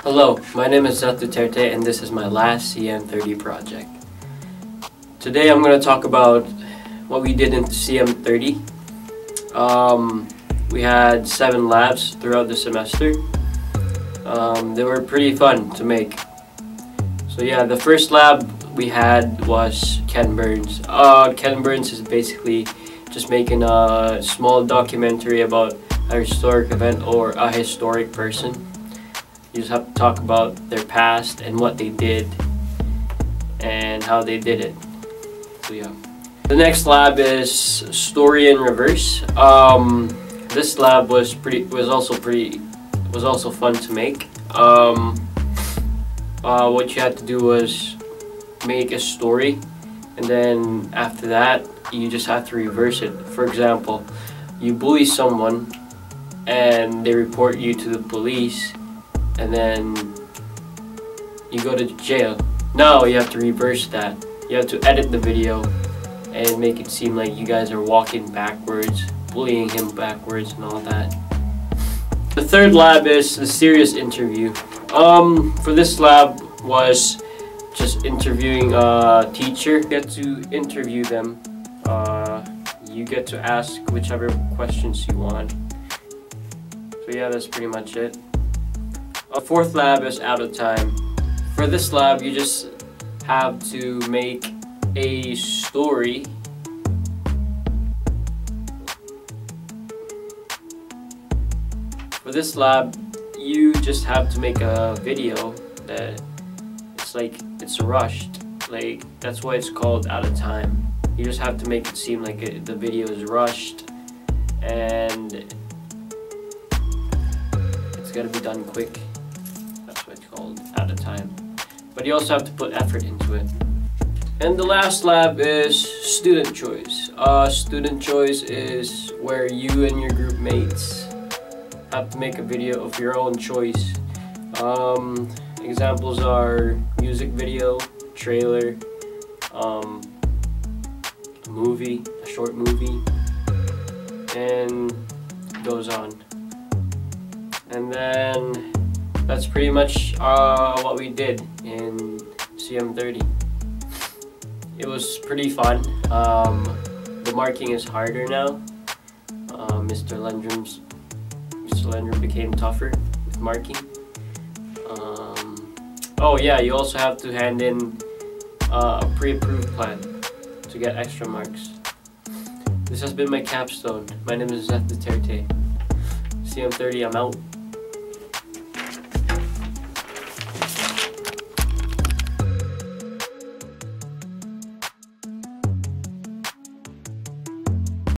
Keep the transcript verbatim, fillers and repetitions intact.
Hello, my name is Duterte and this is my last C M thirty project. Today I'm going to talk about what we did in C M thirty. Um, we had seven labs throughout the semester. Um, they were pretty fun to make. So yeah, the first lab we had was Ken Burns. Uh, Ken Burns is basically just making a small documentary about a historic event or a historic person. You just have to talk about their past and what they did and how they did it. So yeah. The next lab is Story in Reverse. Um, this lab was pretty was also pretty was also fun to make. Um, uh, what you had to do was make a story, and then after that you just have to reverse it. For example, you bully someone and they report you to the police, and then you go to jail. Now you have to reverse that. You have to edit the video and make it seem like you guys are walking backwards, bullying him backwards and all that. The third lab is the serious interview. Um, for this lab was just interviewing a teacher. You get to interview them. Uh, you get to ask whichever questions you want. So yeah, that's pretty much it. A fourth lab is Out of Time. For this lab, you just have to make a story. For this lab, you just have to make a video that it's like it's rushed. Like, that's why it's called Out of Time. You just have to make it seem like it, the video is rushed, and it's gotta be done quick. That's what it's called, Out of Time. But you also have to put effort into it. And the last lab is Student Choice. Uh, student Choice is where you and your group mates have to make a video of your own choice. Um, examples are music video, trailer, um, a movie, a short movie, and it goes on. And then that's pretty much uh, what we did in C M thirty. It was pretty fun. Um, the marking is harder now. Uh, Mister Lendrum's Mister Lendrum became tougher with marking. Um, oh yeah, you also have to hand in uh, a pre-approved plan to get extra marks. This has been my capstone. My name is Duterte. C M thirty, I'm out.